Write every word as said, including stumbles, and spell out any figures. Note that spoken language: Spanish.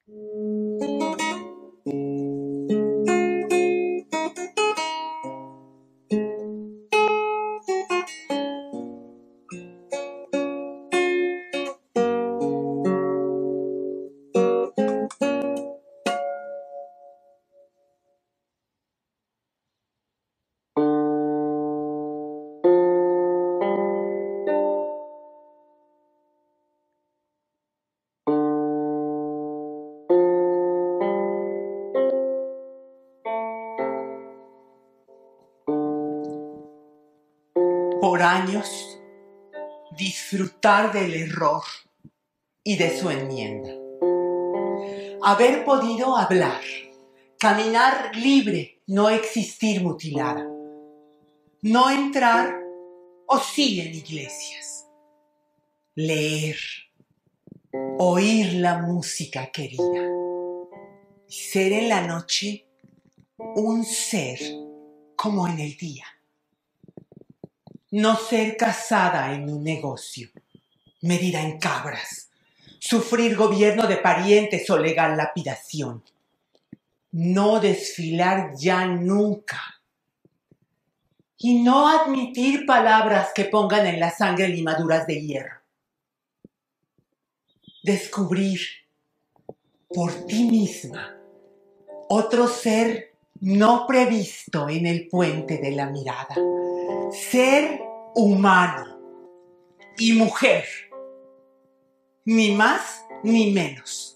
Por años, disfrutar del error y de su enmienda. Haber podido hablar, caminar libre, no existir mutilada. No entrar o sí en iglesias. Leer, oír la música querida. Y ser en la noche un ser como en el día. No ser casada en un negocio, medida en cabras, sufrir gobierno de parientes o legal lapidación. No desfilar ya nunca. Y no admitir palabras que pongan en la sangre limaduras de hierro. Descubrir por ti misma otro ser no previsto en el puente de la mirada. Ser humano y mujer, ni más ni menos.